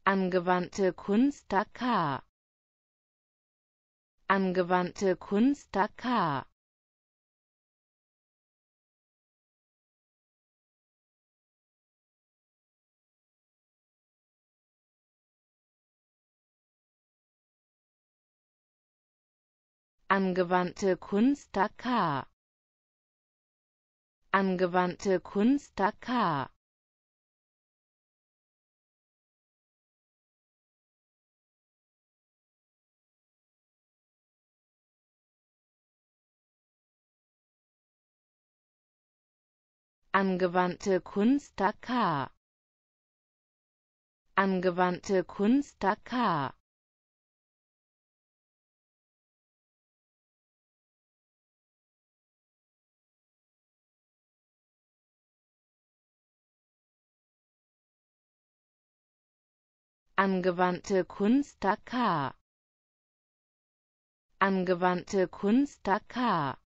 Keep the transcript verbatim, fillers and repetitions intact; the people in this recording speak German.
Angewandte Kunst Dakar. Angewandte Kunst Dakar. Angewandte Kunst Dakar. Angewandte Kunst Dakar. Angewandte Kunst Dakar. Angewandte Kunst Dakar. Angewandte Kunst Dakar. Angewandte Kunst Dakar.